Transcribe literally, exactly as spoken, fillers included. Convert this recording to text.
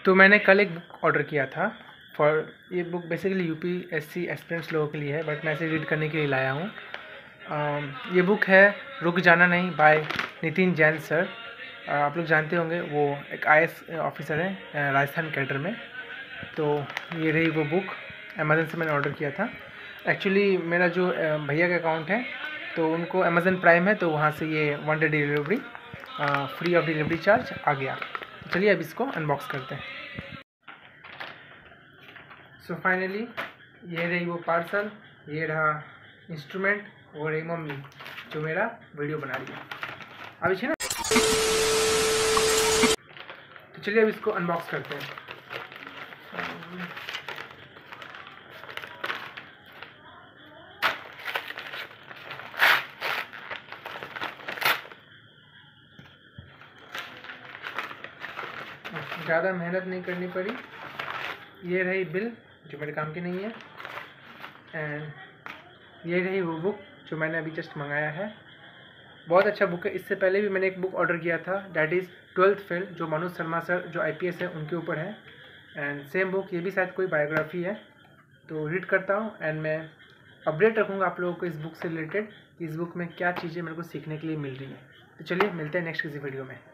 तो मैंने कल एक बुक ऑर्डर किया था फॉर ये बुक बेसिकली यूपीएससी एस्पिरेंट्स लोगों के लिए है, बट मैं इसे रीड करने के लिए लाया हूँ। uh, ये बुक है रुक जाना नहीं bye Nitin Jain sir. uh, आप लोग जानते होंगे, वो एक आईएएस ऑफिसर है राजस्थान कैडर में। तो ये रही वो बुक, अमेज़न से मैंने ऑर्डर किया था। एक्चुअली मेरा जो भैया का अकाउंट है तो उनको अमेज़न प्राइम है, तो वहाँ से ये one day delivery free of delivery charge आ गया। चलिए अब इसको अनबॉक्स करते हैं। सो फाइनली ये रही वो पार्सल, ये रहा इंस्ट्रूमेंट, वो रही मम्मी जो मेरा वीडियो बना रही है अभी छे ना। तो चलिए अब इसको अनबॉक्स करते हैं। ज़्यादा मेहनत नहीं करनी पड़ी। ये रही बिल जो मेरे काम की नहीं है, एंड ये रही वो बुक जो मैंने अभी जस्ट मंगाया है। बहुत अच्छा बुक है। इससे पहले भी मैंने एक बुक ऑर्डर किया था, डैट इज़ ट्वेल्थ फेल, जो मनोज शर्मा सर जो आईपीएस है उनके ऊपर है। एंड सेम बुक, ये भी शायद कोई बायोग्राफी है। तो रीड करता हूँ एंड मैं अपडेट रखूँगा आप लोगों को इस बुक से रिलेटेड, इस बुक में क्या चीज़ें मेरे को सीखने के लिए मिल रही है। तो चलिए मिलते हैं नेक्स्ट किसी वीडियो में।